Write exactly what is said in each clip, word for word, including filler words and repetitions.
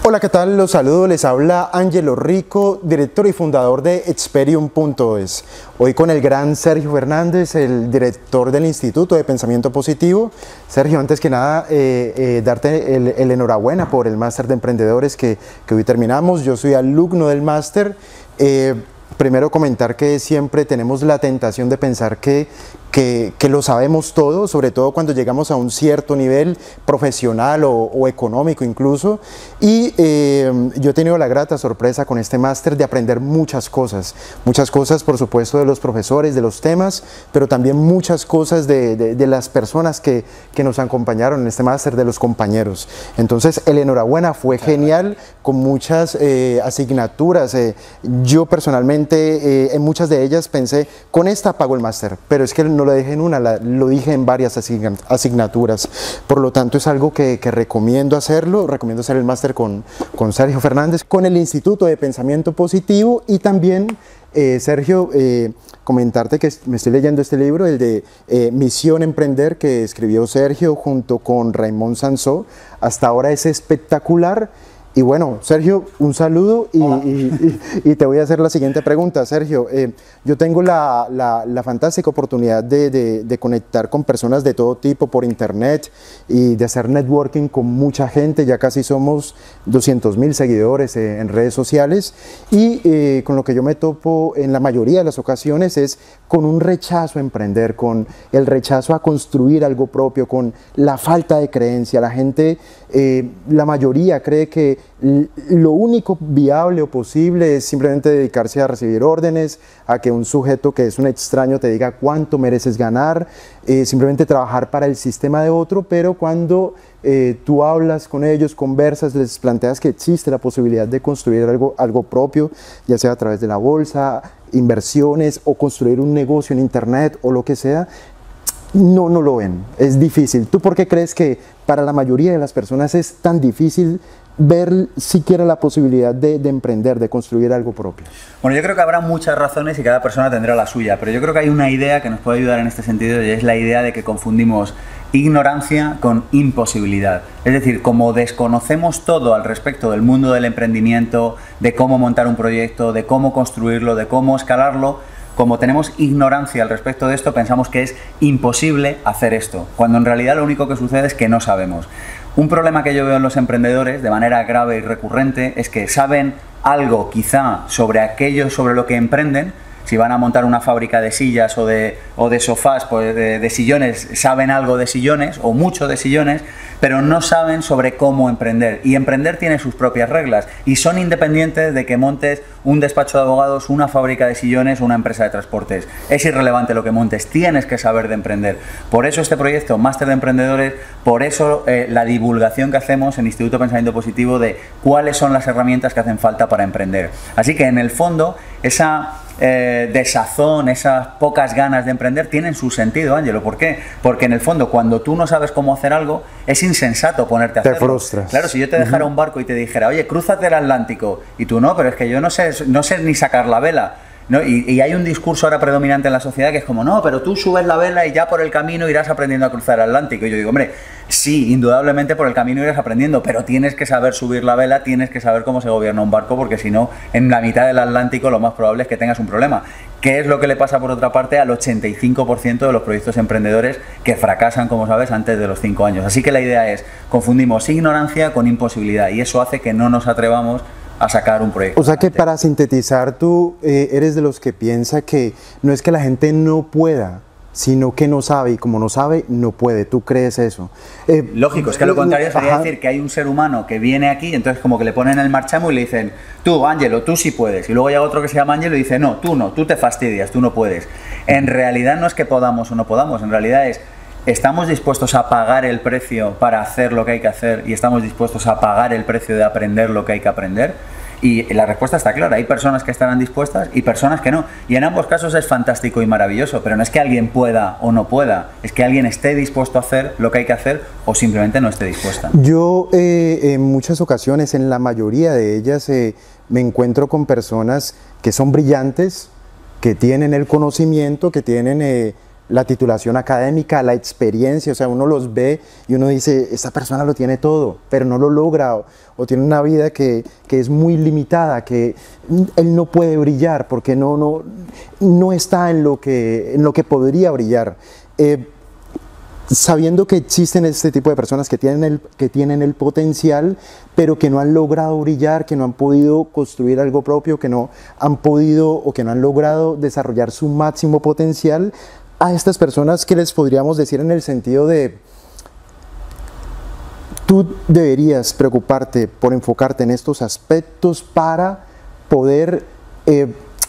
Hola, ¿qué tal? Los saludo, les habla Ángelo Rico, director y fundador de Experium punto es. Hoy con el gran Sergio Fernández, el director del Instituto de Pensamiento Positivo. Sergio, antes que nada, eh, eh, darte el, el enhorabuena por el máster de emprendedores que, que hoy terminamos. Yo soy alumno del máster. Eh, primero comentar que siempre tenemos la tentación de pensar que, que, que lo sabemos todo, sobre todo cuando llegamos a un cierto nivel profesional o, o económico incluso. Y eh, yo he tenido la grata sorpresa con este máster de aprender muchas cosas, muchas cosas por supuesto de los profesores, de los temas, pero también muchas cosas de, de, de las personas que, que nos acompañaron en este máster, de los compañeros. Entonces el enhorabuena, fue genial, con muchas eh, asignaturas. Eh, yo personalmente eh, en muchas de ellas pensé, con esta pago el máster, pero es que no lo dije en una, la, lo dije en varias asignaturas. Por lo tanto es algo que, que recomiendo hacerlo, recomiendo hacer el máster con, con Sergio Fernández, con el Instituto de Pensamiento Positivo. Y también eh, Sergio, eh, comentarte que me estoy leyendo este libro, el de eh, Misión Emprender, que escribió Sergio junto con Raymond Sansó. Hasta ahora es espectacular. Y bueno, Sergio, un saludo y, y, y, y te voy a hacer la siguiente pregunta. Sergio, eh, yo tengo la, la, la fantástica oportunidad de, de, de conectar con personas de todo tipo por internet y de hacer networking con mucha gente. Ya casi somos doscientos mil seguidores eh, en redes sociales, y eh, con lo que yo me topo en la mayoría de las ocasiones es con un rechazo a emprender, con el rechazo a construir algo propio, con la falta de creencia. La gente, eh, la mayoría cree que lo único viable o posible es simplemente dedicarse a recibir órdenes, a que un sujeto que es un extraño te diga cuánto mereces ganar, eh, simplemente trabajar para el sistema de otro. Pero cuando eh, tú hablas con ellos, conversas, les planteas que existe la posibilidad de construir algo, algo propio, ya sea a través de la bolsa, inversiones o construir un negocio en internet o lo que sea, no, no lo ven, es difícil. ¿Tú por qué crees que para la mayoría de las personas es tan difícil ver siquiera la posibilidad de, de emprender, de construir algo propio? Bueno, yo creo que habrá muchas razones y cada persona tendrá la suya, pero yo creo que hay una idea que nos puede ayudar en este sentido, y es la idea de que confundimos ignorancia con imposibilidad. Es decir, como desconocemos todo al respecto del mundo del emprendimiento, de cómo montar un proyecto, de cómo construirlo, de cómo escalarlo, como tenemos ignorancia al respecto de esto, pensamos que es imposible hacer esto, cuando en realidad lo único que sucede es que no sabemos. Un problema que yo veo en los emprendedores de manera grave y recurrente es que saben algo quizá sobre aquello sobre lo que emprenden. Si van a montar una fábrica de sillas o de, o de sofás, pues de, de sillones, saben algo de sillones o mucho de sillones, pero no saben sobre cómo emprender. Y emprender tiene sus propias reglas y son independientes de que montes un despacho de abogados, una fábrica de sillones o una empresa de transportes. Es irrelevante lo que montes, tienes que saber de emprender. Por eso este proyecto, Máster de Emprendedores, por eso eh, la divulgación que hacemos en Instituto de Pensamiento Positivo de cuáles son las herramientas que hacen falta para emprender. Así que en el fondo, esa eh, desazón, esas pocas ganas de emprender tienen su sentido, Ángelo. ¿Por qué? Porque en el fondo, cuando tú no sabes cómo hacer algo, es insensato ponerte a hacerlo. Te frustras. Claro, si yo te dejara uh-huh. un barco y te dijera, oye, crúzate el Atlántico, y tú no, pero es que yo no sé, no sé ni sacar la vela. ¿No? Y, y hay un discurso ahora predominante en la sociedad que es como, no, pero tú subes la vela y ya por el camino irás aprendiendo a cruzar el Atlántico. Y yo digo, hombre, sí, indudablemente por el camino irás aprendiendo, pero tienes que saber subir la vela, tienes que saber cómo se gobierna un barco, porque si no, en la mitad del Atlántico lo más probable es que tengas un problema. ¿Qué es lo que le pasa, por otra parte, al ochenta y cinco por ciento de los proyectos emprendedores que fracasan, como sabes, antes de los cinco años? Así que la idea es, confundimos ignorancia con imposibilidad, y eso hace que no nos atrevamos a sacar un proyecto. O sea que, para sintetizar, tú eh, eres de los que piensa que no es que la gente no pueda, sino que no sabe, y como no sabe, no puede. ¿Tú crees eso? Eh, Lógico, es que lo contrario sería decir que hay un ser humano que viene aquí y entonces como que le ponen el marchamo y le dicen, tú, Ángelo, tú sí puedes. Y luego llega otro que se llama Ángelo y dice, no, tú no, tú te fastidias, tú no puedes. En realidad no es que podamos o no podamos, en realidad es, ¿estamos dispuestos a pagar el precio para hacer lo que hay que hacer y estamos dispuestos a pagar el precio de aprender lo que hay que aprender? Y la respuesta está clara, hay personas que estarán dispuestas y personas que no. Y en ambos casos es fantástico y maravilloso, pero no es que alguien pueda o no pueda, es que alguien esté dispuesto a hacer lo que hay que hacer o simplemente no esté dispuesta. Yo eh, en muchas ocasiones, en la mayoría de ellas, eh, me encuentro con personas que son brillantes, que tienen el conocimiento, que tienen... Eh, la titulación académica, la experiencia, o sea, uno los ve y uno dice, esta persona lo tiene todo, pero no lo logra, o, o tiene una vida que, que es muy limitada, que él no puede brillar porque no, no, no está en lo que, en lo que podría brillar. Eh, sabiendo que existen este tipo de personas que tienen, el, que tienen el potencial, pero que no han logrado brillar, que no han podido construir algo propio, que no han podido o que no han logrado desarrollar su máximo potencial, a estas personas, ¿qué les podríamos decir en el sentido de tú deberías preocuparte por enfocarte en estos aspectos para poder eh,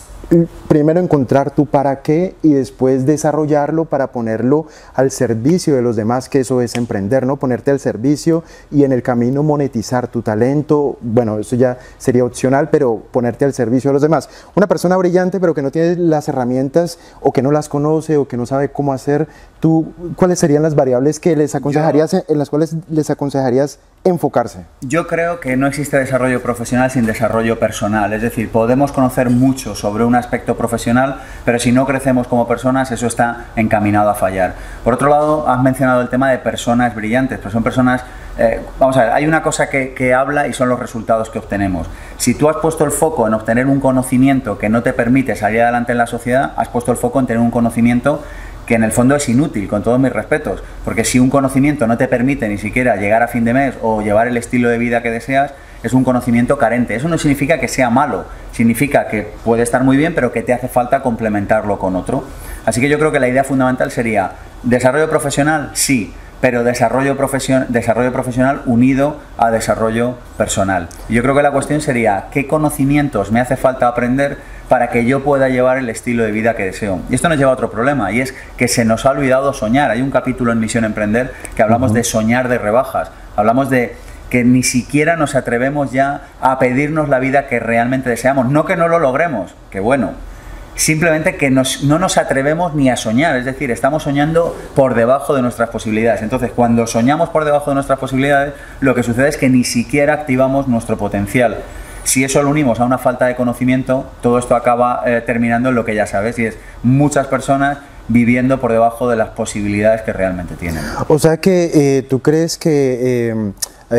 primero encontrar tu para qué y después desarrollarlo para ponerlo al servicio de los demás, que eso es emprender, ¿no? Ponerte al servicio y en el camino monetizar tu talento? Bueno, eso ya sería opcional, pero ponerte al servicio de los demás. Una persona brillante pero que no tiene las herramientas o que no las conoce o que no sabe cómo hacer, ¿tú cuáles serían las variables que les aconsejarías, Yo, en las cuales les aconsejarías enfocarse? Yo creo que no existe desarrollo profesional sin desarrollo personal, es decir, podemos conocer mucho sobre un aspecto profesional, pero si no crecemos como personas, eso está encaminado a fallar. Por otro lado, has mencionado el tema de personas brillantes, pero son personas, eh, vamos a ver, hay una cosa que, que habla y son los resultados que obtenemos. Si tú has puesto el foco en obtener un conocimiento que no te permite salir adelante en la sociedad, has puesto el foco en tener un conocimiento que en el fondo es inútil, con todos mis respetos, porque si un conocimiento no te permite ni siquiera llegar a fin de mes o llevar el estilo de vida que deseas, es un conocimiento carente. Eso no significa que sea malo, significa que puede estar muy bien, pero que te hace falta complementarlo con otro. Así que yo creo que la idea fundamental sería, ¿desarrollo profesional? Sí, pero desarrollo, profesion- desarrollo profesional unido a desarrollo personal. Y yo creo que la cuestión sería, ¿qué conocimientos me hace falta aprender para que yo pueda llevar el estilo de vida que deseo? Y esto nos lleva a otro problema, y es que se nos ha olvidado soñar. Hay un capítulo en Misión Emprender que hablamos uh-huh. de soñar de rebajas, hablamos de que ni siquiera nos atrevemos ya a pedirnos la vida que realmente deseamos. No que no lo logremos, que bueno, simplemente que nos, no nos atrevemos ni a soñar, es decir, estamos soñando por debajo de nuestras posibilidades. Entonces, cuando soñamos por debajo de nuestras posibilidades, lo que sucede es que ni siquiera activamos nuestro potencial. Si eso lo unimos a una falta de conocimiento, todo esto acaba eh, terminando en lo que ya sabes, y es muchas personas viviendo por debajo de las posibilidades que realmente tienen. O sea que eh, tú crees que... Eh,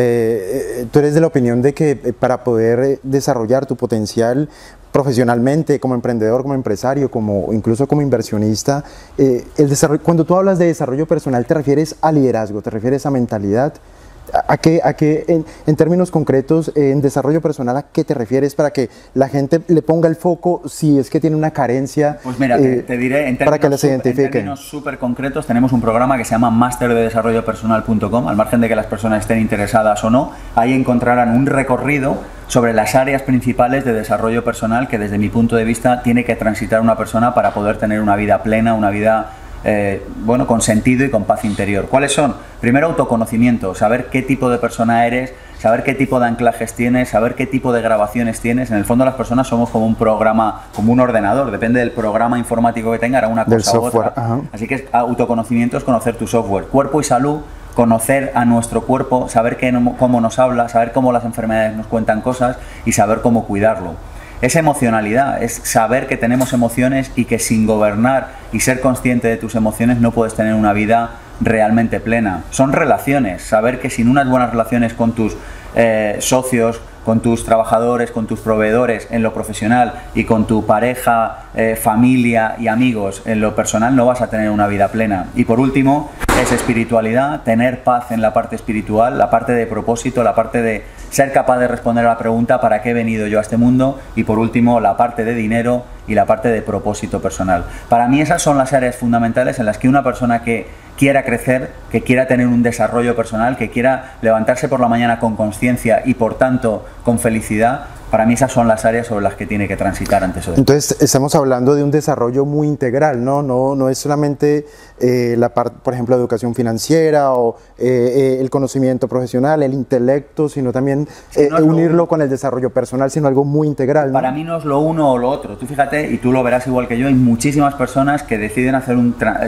Eh, tú eres de la opinión de que para poder desarrollar tu potencial profesionalmente, como emprendedor, como empresario, como incluso como inversionista, eh, el desarrollo, cuando tú hablas de desarrollo personal, ¿te refieres a liderazgo, te refieres a mentalidad? ¿A qué, a qué en, en términos concretos, eh, en desarrollo personal, a qué te refieres para que la gente le ponga el foco si es que tiene una carencia? Pues mira, eh, te, te diré, en para que les super, identifiquen. En términos súper concretos, tenemos un programa que se llama master de desarrollo personal punto com, al margen de que las personas estén interesadas o no, ahí encontrarán un recorrido sobre las áreas principales de desarrollo personal que desde mi punto de vista tiene que transitar una persona para poder tener una vida plena, una vida Eh, bueno, con sentido y con paz interior. ¿Cuáles son? Primero, autoconocimiento, saber qué tipo de persona eres, saber qué tipo de anclajes tienes, saber qué tipo de grabaciones tienes. En el fondo las personas somos como un programa, como un ordenador, depende del programa informático que tenga, hará una cosa u otra. Ajá. Así que autoconocimiento es conocer tu software. Cuerpo y salud, conocer a nuestro cuerpo, saber qué, cómo nos habla, saber cómo las enfermedades nos cuentan cosas y saber cómo cuidarlo. Es emocionalidad, es saber que tenemos emociones y que sin gobernar y ser consciente de tus emociones no puedes tener una vida realmente plena. Son relaciones, saber que sin unas buenas relaciones con tus eh, socios, con tus trabajadores, con tus proveedores en lo profesional y con tu pareja, eh, familia y amigos en lo personal, no vas a tener una vida plena. Y por último, es espiritualidad, tener paz en la parte espiritual, la parte de propósito, la parte de ser capaz de responder a la pregunta ¿para qué he venido yo a este mundo? Y por último, la parte de dinero y la parte de propósito personal. Para mí esas son las áreas fundamentales en las que una persona que quiera crecer, que quiera tener un desarrollo personal, que quiera levantarse por la mañana con conciencia y por tanto con felicidad, para mí esas son las áreas sobre las que tiene que transitar antes o después. Entonces estamos hablando de un desarrollo muy integral, ¿no? No, no es solamente eh, la parte, por ejemplo, educación financiera o eh, eh, el conocimiento profesional, el intelecto, sino también eh, no unirlo con el desarrollo personal, sino algo muy integral, ¿no? Para mí no es lo uno o lo otro. Tú fíjate, y tú lo verás igual que yo, hay muchísimas personas que deciden hacer un...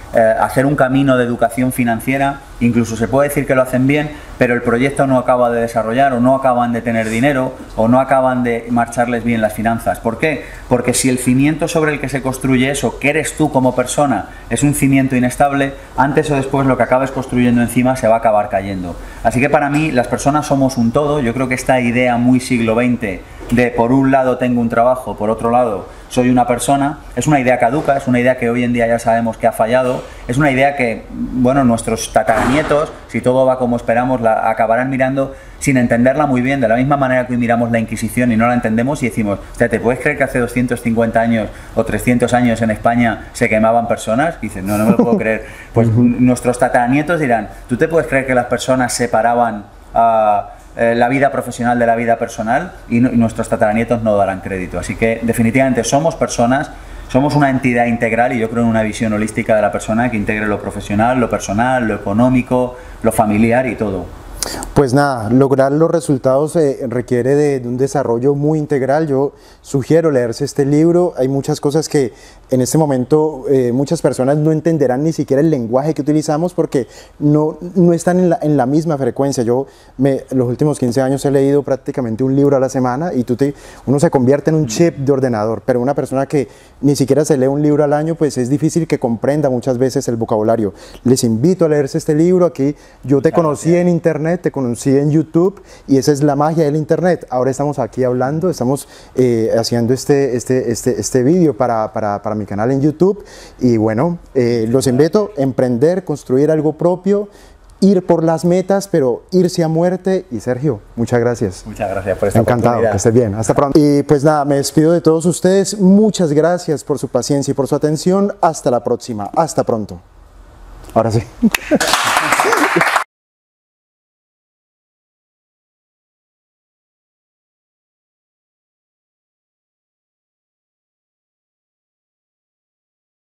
eh, hacer un camino de educación financiera, incluso se puede decir que lo hacen bien, pero el proyecto no acaba de desarrollar o no acaban de tener dinero o no acaban de marcharles bien las finanzas. ¿Por qué? Porque si el cimiento sobre el que se construye eso, que eres tú como persona, es un cimiento inestable, antes o después lo que acabes construyendo encima se va a acabar cayendo. Así que para mí las personas somos un todo. Yo creo que esta idea muy siglo veinte de por un lado tengo un trabajo, por otro lado soy una persona, es una idea caduca, es una idea que hoy en día ya sabemos que ha fallado, es una idea que, bueno, nuestros tataranietos, si todo va como esperamos, la acabarán mirando sin entenderla muy bien, de la misma manera que hoy miramos la Inquisición y no la entendemos y decimos, o sea, ¿te puedes creer que hace doscientos cincuenta años o trescientos años en España se quemaban personas? Y dices, no, no me lo puedo creer. Pues nuestros tataranietos dirán, ¿tú te puedes creer que las personas separaban a... Eh, la vida profesional de la vida personal? Y, no, y nuestros tataranietos no darán crédito. Así que definitivamente somos personas, somos una entidad integral y yo creo en una visión holística de la persona que integre lo profesional, lo personal, lo económico, lo familiar y todo. Pues nada, lograr los resultados eh, requiere de, de un desarrollo muy integral. Yo sugiero leerse este libro. Hay muchas cosas que en este momento eh, muchas personas no entenderán ni siquiera el lenguaje que utilizamos porque no, no están en la, en la misma frecuencia. Yo me, los últimos quince años he leído prácticamente un libro a la semana y tú te, uno se convierte en un chip de ordenador, pero una persona que ni siquiera se lee un libro al año, pues es difícil que comprenda muchas veces el vocabulario. Les invito a leerse este libro. Aquí yo te conocí en internet, te conocí en YouTube y esa es la magia del internet. Ahora estamos aquí hablando, estamos eh, haciendo este, este, este, este vídeo para, para, para mi canal en YouTube y bueno, eh, los invito a emprender, construir algo propio, ir por las metas, pero irse a muerte. Y Sergio, muchas gracias. Muchas gracias por esta Encantado, oportunidad. que estés bien. Hasta pronto. Y pues nada, me despido de todos ustedes. Muchas gracias por su paciencia y por su atención. Hasta la próxima. Hasta pronto. Ahora sí.